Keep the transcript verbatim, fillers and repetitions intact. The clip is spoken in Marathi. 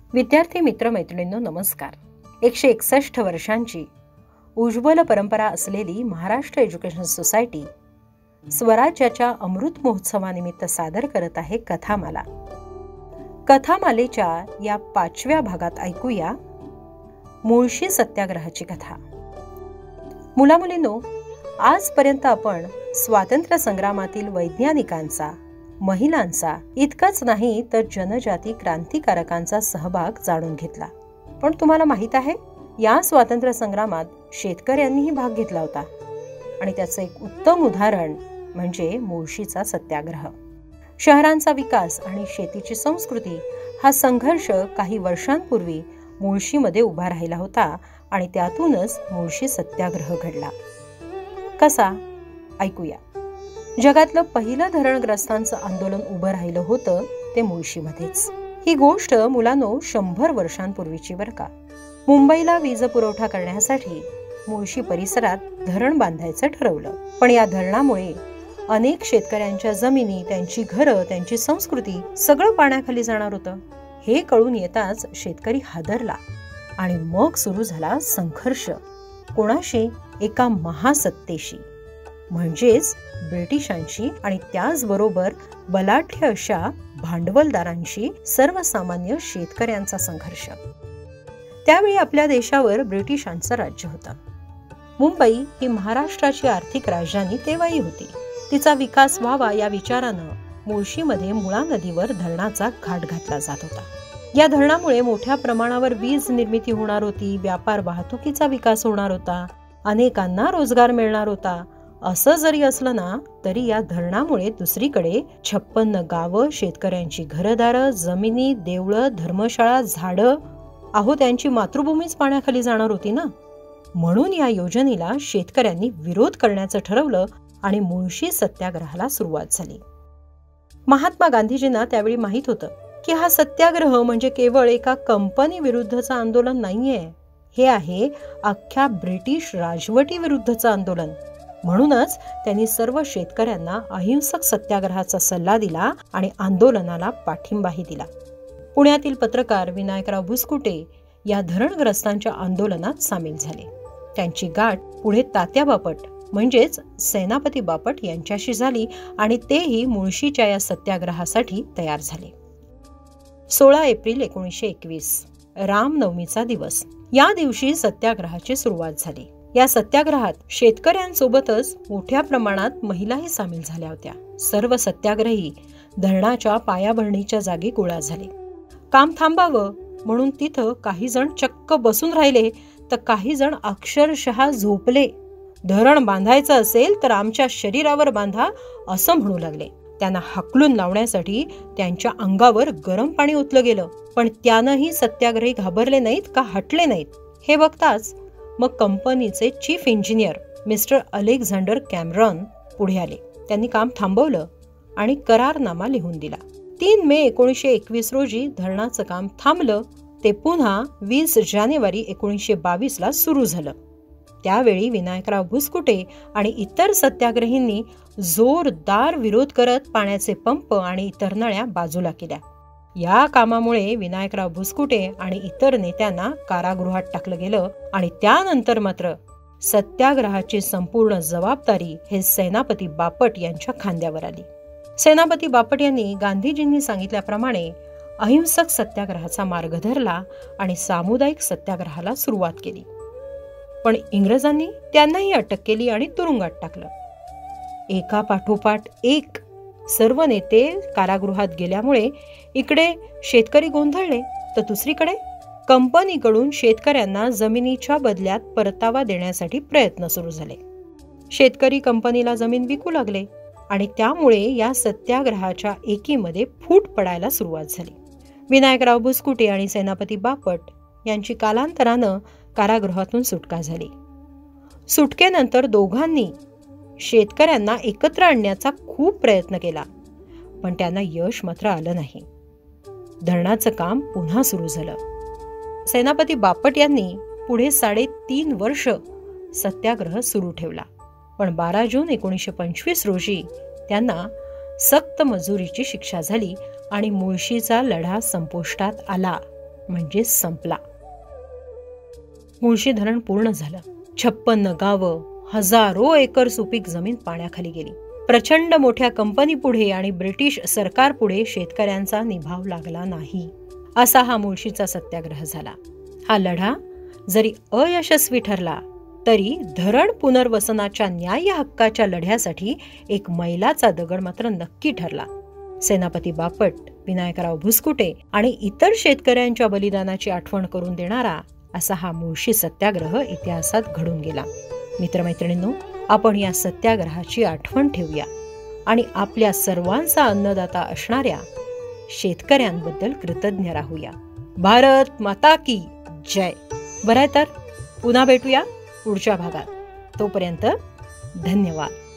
विद्यार्थी मित्र मैत्रिणींनो नमस्कार. एकशे एकसष्ट वर्षांची उज्ज्वल परंपरा असलेली महाराष्ट्र एज्युकेशन सोसायटी स्वराज्याच्या अमृत महोत्सवानिमित्त सादर करत आहे कथामाला. कथामालेच्या या पाचव्या भागात ऐकूया मुळशी सत्याग्रहाची कथा. मुलामुलींनो, आजपर्यंत आपण स्वातंत्र्य संग्रामातील वैज्ञानिकांचा, महिलांचा इतकंच नाही तर जनजाती क्रांतिकारकांचा सहभाग जाणून घेतला. पण तुम्हाला माहित आहे, या स्वातंत्र्य संग्रामात शेतकऱ्यांनीही भाग घेतला होता आणि त्याचं एक उत्तम उदाहरण म्हणजे मुळशीचा सत्याग्रह. शहरांचा विकास आणि शेतीची संस्कृती हा संघर्ष काही वर्षांपूर्वी मुळशीमध्ये उभा राहिला होता आणि त्यातूनच मुळशी सत्याग्रह घडला. कसा? ऐकूया. जगातलं पहिलं धरणग्रस्तांचं आंदोलन उभं राहिलं होतं ते मुळशीमध्येच. ही गोष्ट मुलांनो शंभर वर्षांपूर्वीची बरं का. मुंबईला वीज पुरवठा करण्यासाठी मुळशी परिसरात धरण बांधायचं ठरवलं. पण या धरणामुळे अनेक शेतकऱ्यांच्या जमिनी, त्यांची घरं, त्यांची संस्कृती सगळं पाण्याखाली जाणार होतं. हे कळून येताच शेतकरी हादरला आणि मग सुरू झाला संघर्ष. कोणाशी? एका महासत्तेशी, म्हणजेच ब्रिटिशांशी आणि त्याचबरोबर बलाढ्य अशा भांडवलदारांशी सर्वसामान्य शेतकऱ्यांचा संघर्ष. त्यावेळी आपल्या देशावर ब्रिटिशांचं राज्य होतं. मुंबई ही महाराष्ट्राची आर्थिक राजधानी तेव्हाही होती. तिचा विकास व्हावा या विचारानं मुळशीमध्ये मुळा नदीवर धरणाचा घाट घातला जात होता. या धरणामुळे मोठ्या प्रमाणावर वीज निर्मिती होणार होती, व्यापार वाहतुकीचा विकास होणार होता, अनेकांना रोजगार मिळणार होता. असं जरी असलं ना तरी या धरणामुळे दुसरीकडे छप्पन्न गावं, शेतकऱ्यांची घरदारं, जमिनी, देवळं, धर्मशाळा, झाडं, अहो त्यांची मातृभूमीच पाण्याखाली जाणार होती ना. म्हणून या योजनेला शेतकऱ्यांनी विरोध करण्याचं ठरवलं आणि मुळशी सत्याग्रहाला सुरुवात झाली. महात्मा गांधीजींना त्यावेळी माहित होतं की हा सत्याग्रह म्हणजे केवळ एका कंपनी विरुद्धचं आंदोलन नाहीये, हे आहे अख्ख्या ब्रिटिश राजवटी विरुद्धचं आंदोलन. म्हणूनच त्यांनी सर्व शेतकऱ्यांना अहिंसक सत्याग्रहाचा सल्ला दिला आणि आंदोलनाला पाठिंबाही दिला. पुण्यातील पत्रकार विनायकराव भुसकुटे या धरणग्रस्तांच्या आंदोलनात सामील झाले. त्यांची गाठ पुढे तात्या बापट म्हणजेच सेनापती बापट यांच्याशी झाली आणि तेही मुळशीच्या या सत्याग्रहासाठी तयार झाले. सोळा एप्रिल एकोणीसशे एकवीस रामनवमीचा दिवस. या दिवशी सत्याग्रहाची सुरुवात झाली. या सत्याग्रहात शेतकऱ्यांसोबतच मोठ्या प्रमाणात महिलाही सामील झाल्या होत्या. सर्व सत्याग्रही धरणाच्या पायाभरणीच्या जागी गोळा झाले. काम थांबावं म्हणून तिथं काही जण चक्क बसून राहिले तर काही जण अक्षरशः झोपले. धरण बांधायचं असेल तर आमच्या शरीरावर बांधा असं म्हणू लागले. त्यांना हाकलून लावण्यासाठी त्यांच्या अंगावर गरम पाणी ओतलं गेलं. पण त्यानंही सत्याग्रही घाबरले नाहीत का हटले नाहीत. हे बघताच मग कंपनीचे chief engineer mister Alexander Cameron पुढे आले. त्यांनी काम थांबवलं आणि करारनामा लिहून दिला. तीन मे एकोणीसशे एकवीस रोजी धरणाचं काम थांबलं. ते पुन्हा वीस जानेवारी एकोणीसशे बावीस ला सुरू झालं. त्यावेळी विनायकराव भुसकुटे आणि इतर सत्याग्रहींनी जोरदार विरोध करत पाण्याचे पंप आणि इतर नळ्या बाजूला केल्या. या कामामुळे विनायकराव भुसकुटे आणि इतर नेत्यांना कारागृहात टाकलं गेलं आणि त्यानंतर मात्र सत्याग्रहाची संपूर्ण जबाबदारी हे सेनापती बापट यांच्या खांद्यावर आली. सेनापती बापट यांनी गांधीजींनी सांगितल्याप्रमाणे अहिंसक सत्याग्रहाचा मार्ग धरला आणि सामुदायिक सत्याग्रहाला सुरुवात केली. पण इंग्रजांनी त्यांनाही अटक केली आणि तुरुंगात टाकलं. एका पाठोपाठ एक सर्व नेते कारागृहात गेल्यामुळे इकडे शेतकरी गोंधळले तर दुसरीकडे कंपनीकडून शेतकऱ्यांना जमिनीच्या बदल्यात परतावा देण्यासाठी प्रयत्न सुरू झाले. शेतकरी कंपनीला जमीन विकू लागले आणि त्यामुळे या सत्याग्रहाच्या एकीमध्ये फूट पडायला सुरुवात झाली. विनायकराव भुसकुटे आणि सेनापती बापट यांची कालांतरानं कारागृहातून सुटका झाली. सुटकेनंतर दोघांनी शेतकऱ्यांना एकत्र आणण्याचा खूप प्रयत्न केला, पण त्यांना यश मात्र आलं नाही. धरणाचं काम पुन्हा सुरू झालं. सेनापती बापट यांनी पुढे साडेतीन वर्ष सत्याग्रह सुरू ठेवला. पण बारा जून एकोणीसशे पंचवीस रोजी त्यांना सक्त मजुरीची शिक्षा झाली आणि मुळशीचा लढा संपुष्टात आला. म्हणजे संपला. मुळशी धरण पूर्ण झालं. छप्पन्न गावं, हजारो एकर सुपीक जमीन पाण्याखाली गेली. प्रचंड मोठ्या कंपनी पुढे आणि ब्रिटिश सरकार पुढे शेतकऱ्यांचा निभाव लागला नाही. असा हा मुळशीचा सत्याग्रह झाला. हा लढा जरी अयशस्वी ठरला तरी धरण पुनर्वसनाच्या न्याय हक्काच्या लढ्यासाठी एक मैलाचा दगड मात्र नक्की ठरला. सेनापती बापट, विनायकराव भुसकुटे आणि इतर शेतकऱ्यांच्या बलिदानाची आठवण करून देणारा असा हा मुळशी सत्याग्रह इतिहासात घडून गेला. मित्रमैत्रिणींनो, आपण या सत्याग्रहाची आठवण ठेवूया आणि आपल्या सर्वांचा अन्नदाता असणाऱ्या शेतकऱ्यांबद्दल कृतज्ञ राहूया. भारत माता की जय. बरं तर पुन्हा भेटूया पुढच्या भागात. तोपर्यंत धन्यवाद.